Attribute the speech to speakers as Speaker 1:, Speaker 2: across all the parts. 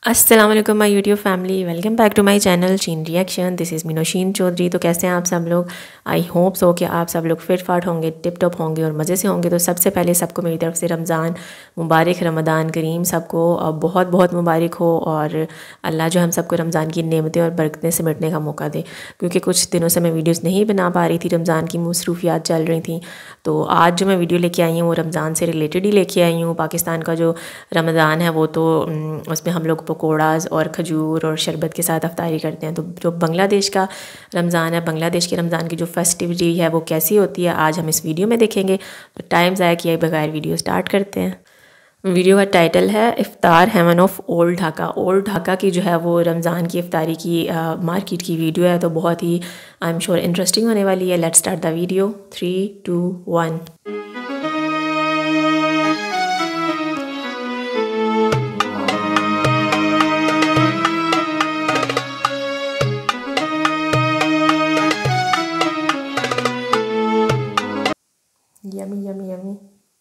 Speaker 1: अस्सलाम वालेकुम my YouTube family, welcome back to my channel Sheen reaction. This is मिनोशीन चौधरी। तो कैसे हैं आप सब लोग? आई होप सो कि आप सब लोग फिट फाट होंगे, टिप टॉप होंगे और मज़े से होंगे। तो सबसे पहले सबको मेरी तरफ से रमज़ान मुबारक, रमज़ान करीम सबको बहुत बहुत मुबारक हो। और अल्लाह जो हम सबको रमज़ान की नेमतें और बरकतें समेटने का मौका दे, क्योंकि कुछ दिनों से मैं वीडियोज़ नहीं बना पा रही थी, रमज़ान की मसरूफियात चल रही थी। तो आज जो मैं वीडियो लेके आई हूँ वो रमज़ान से रिलेटेड ही लेके आई हूँ। पाकिस्तान का जो रमज़ान है वो तो उसमें हम लोग पकौड़ाज और खजूर और शरबत के साथ अफ्तारी करते हैं। तो जो बांग्लादेश का रमज़ान है, बांग्लादेश के रमज़ान की जो फेस्टिविटी है वो कैसी होती है, आज हम इस वीडियो में देखेंगे। तो टाइम ज़ाया किए बगैर वीडियो स्टार्ट करते हैं। वीडियो का टाइटल है इफ्तार heaven of old Dhaka. Old Dhaka की जो है वो रमज़ान की इफ्तारी की मार्केट की वीडियो है। तो बहुत ही आई एम श्योर इंटरेस्टिंग होने वाली है। Let's start the video. 3, 2, 1। Yummy, yummy, yummy.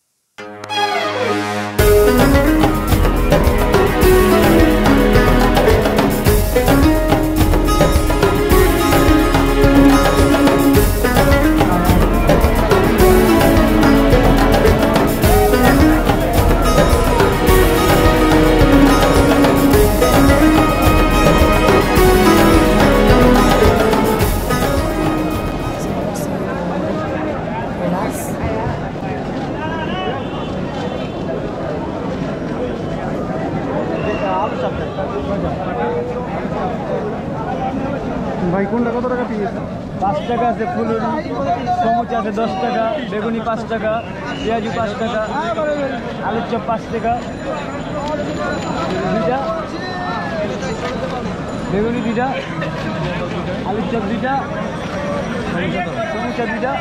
Speaker 2: ভাই কোনটা কত টাকা পিস? 5 টাকা আছে ফুলুরি, সমুচা আছে 10 টাকা, বেগুনি 5 টাকা, পেঁয়াজু 5 টাকা, আলুর চপ 5 টাকা, দুইটা বেগুনি, দুইটা আলুর চপ, দুইটা সমুচা, দুইটা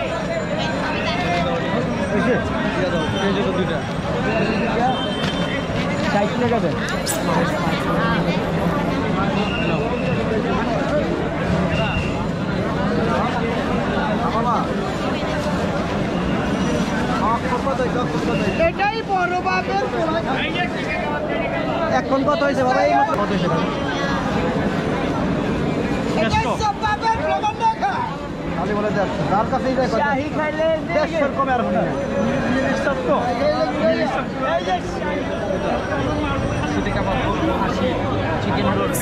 Speaker 2: দুইটা 60 টাকা দেন।
Speaker 3: এটাই বড় বাপের
Speaker 2: এখন কত হয়েছে বাবা? এই মতো কত হয়েছে বাবা?
Speaker 3: এটাই সব বাপের প্রমাণ দেখা
Speaker 2: খালি বলে দেন তার কাছেই যায় কত?
Speaker 3: শাহি খাইলে
Speaker 2: 150 কমে আর হলো না। মিনিট সত্য
Speaker 3: এই যে
Speaker 2: সিটি কাবাব 80, চিকেন রোল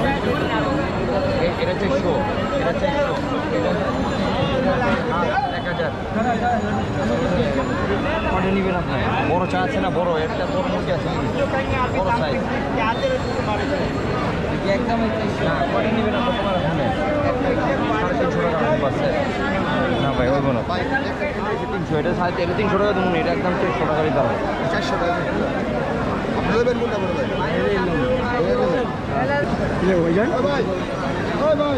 Speaker 2: এটা 400, এটা 400, এটা 1000। কত নিবেন আপনি? বড় চা আছে না? বড় একটা বড় মুরগি আছে, বড় সাইজ একদম না। কত নিবেন আপনি? তোমার এখানে 350 টাকা আছে না ভাই? ওই বলো 300, এটা 350 টাকা দেবো। এটা একদম 400 টাকারই দাম। 400 টাকা আপনি নেবেন কোনটা বড় ভাই? এই ওই যান ভাই, ওই ভাই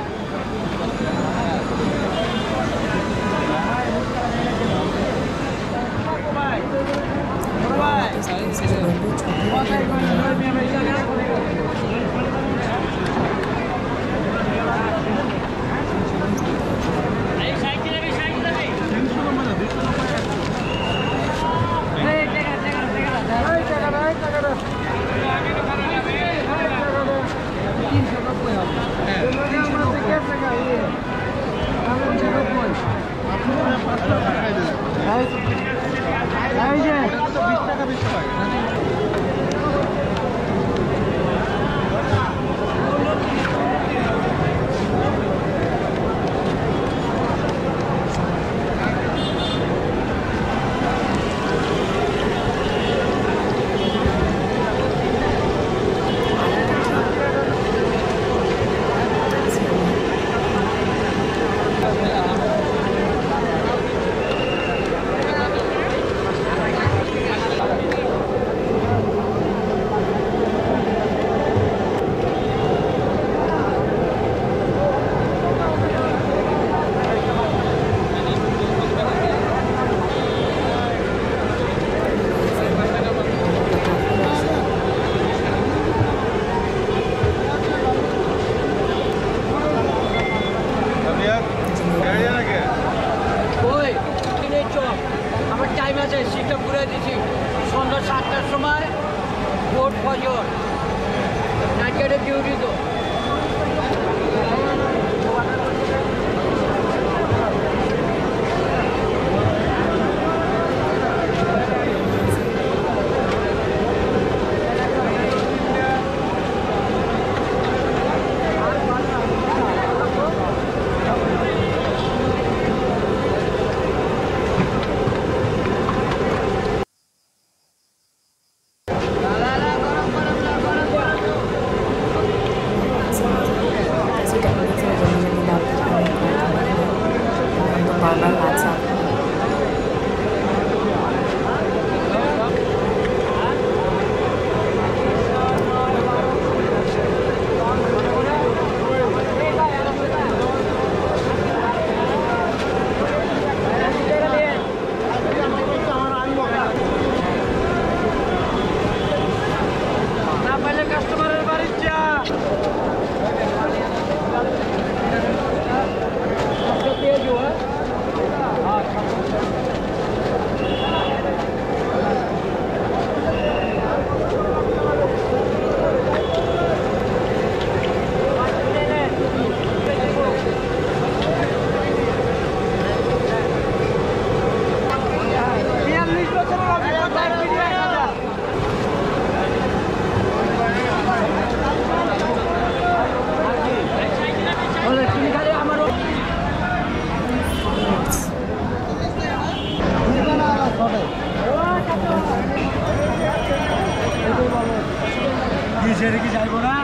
Speaker 4: কি যাইবো না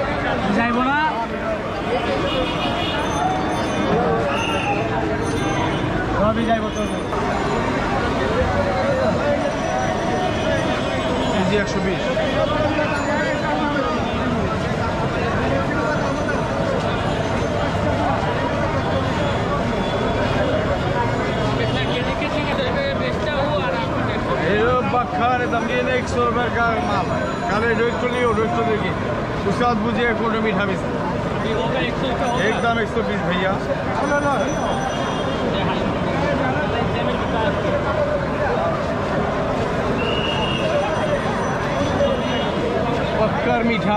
Speaker 4: সবই যাইবো তো কেজি 120 खाने दमगे ने 100 रुपए का माल है काले रोज तो लियो रोज तो देखिए उसके बाद मुझे एक और मीठा भी एकदम 120 भैया पक्कर मीठा।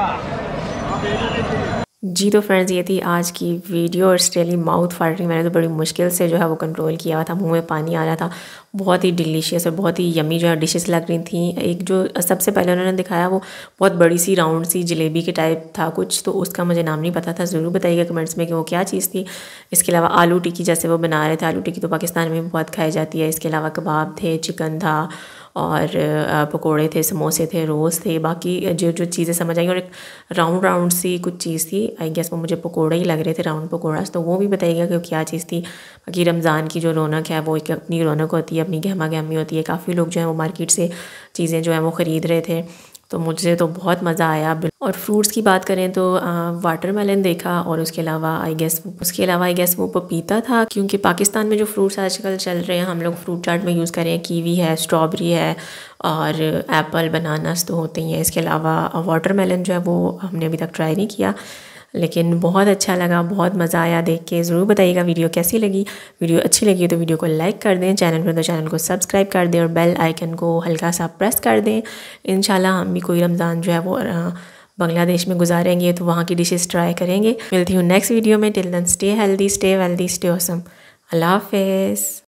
Speaker 1: जी तो फ्रेंड्स ये थी आज की वीडियो और स्टिली माउथ वाटरिंग। मैंने तो बड़ी मुश्किल से जो है वो कंट्रोल किया था, मुंह में पानी आ रहा था। बहुत ही डिलीशियस और बहुत ही यमी जो है डिशेस लग रही थी। एक जो सबसे पहले उन्होंने दिखाया वो बहुत बड़ी सी राउंड सी जलेबी के टाइप था कुछ, तो उसका मुझे नाम नहीं पता था। ज़रूर बताइएगा कमेंट्स में कि वो क्या चीज़ थी। इसके अलावा आलू टिक्की जैसे वो बना रहे थे, आलू टिक्की तो पाकिस्तान में बहुत खाई जाती है। इसके अलावा कबाब थे, चिकन था और पकोड़े थे, समोसे थे, रोज़ थे, बाकी जो जो चीज़ें समझ आई। और एक राउंड सी कुछ चीज़ थी, आई गेस वो मुझे पकोड़े ही लग रहे थे, राउंड पकोड़ा। तो वो भी बताइएगा कि क्या चीज़ थी। बाकी रमज़ान की जो रौनक है वो एक अपनी रौनक होती है, अपनी गहमा गहमी होती है। काफ़ी लोग जो है वो मार्केट से चीज़ें जो है वो ख़रीद रहे थे, तो मुझे तो बहुत मज़ा आया। और फ्रूट्स की बात करें तो वाटरमेलन देखा और उसके अलावा आई गेस वो पपीता था, क्योंकि पाकिस्तान में जो फ्रूट्स आजकल चल रहे हैं हम लोग फ्रूट चाट में यूज़ करें, कीवी है, स्ट्रॉबेरी है और एप्पल, बनानास तो होते ही हैं। इसके अलावा वाटरमेलन जो है वो हमने अभी तक ट्राई नहीं किया, लेकिन बहुत अच्छा लगा, बहुत मज़ा आया देख के। ज़रूर बताइएगा वीडियो कैसी लगी। वीडियो अच्छी लगी तो वीडियो को लाइक कर दें, चैनल पर तो चैनल को सब्सक्राइब कर दें और बेल आइकन को हल्का सा प्रेस कर दें। इंशाल्लाह हम भी कोई रमज़ान जो है वो बांग्लादेश में गुजारेंगे तो वहाँ की डिशेस ट्राई करेंगे। मिलती हूँ नेक्स्ट वीडियो में। Till then stay healthy, stay wealthy, stay awesome. अल्लाह हाफ़िज़।